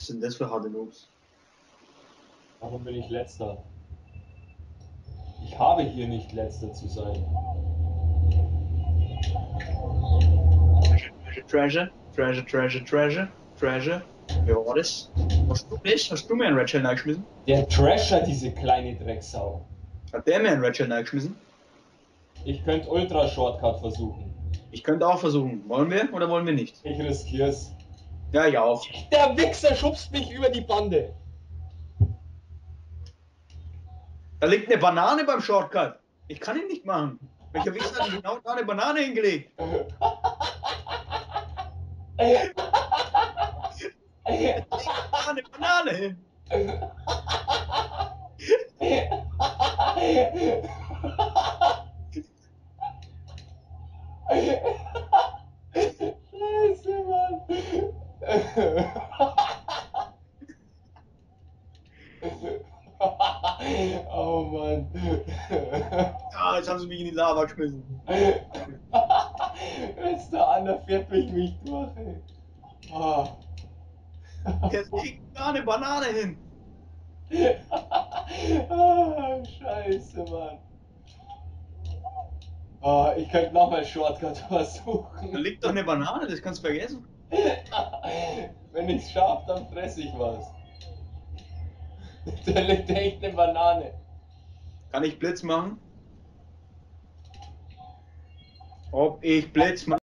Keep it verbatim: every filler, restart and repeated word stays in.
Was sind das für harte Noobs? Warum bin ich letzter? Ich habe hier nicht letzter zu sein. Treasure, Treasure, Treasure, Treasure, Treasure. Wer war das? Hast du das? Hast du mir einen Red Shell reingeschmissen? Der Trasher, diese kleine Drecksau. Hat der mir einen Red Shell reingeschmissen? Ich könnte Ultra Shortcut versuchen. Ich könnte auch versuchen. Wollen wir oder wollen wir nicht? Ich riskier's. Ja, ich auch. Der Wichser schubst mich über die Bande. Da liegt eine Banane beim Shortcut. Ich kann ihn nicht machen. Welcher Wichser hat genau da eine Banane hingelegt? Da liegt eine Banane hin. Scheiße, Mann. Oh Mann. Ah, jetzt haben sie mich in die Lava geschmissen. Letzter Ander fährt mich mich durch, ey. Oh. Jetzt liegt da eine Banane hin. Oh, Scheiße, Mann. Oh, ich könnte nochmal Shortcut versuchen. Da liegt doch eine Banane, das kannst du vergessen. Wenn ich es schaffe, dann fresse ich was. Da liegt echt eine Banane. Kann ich Blitz machen? Ob ich Blitz mache?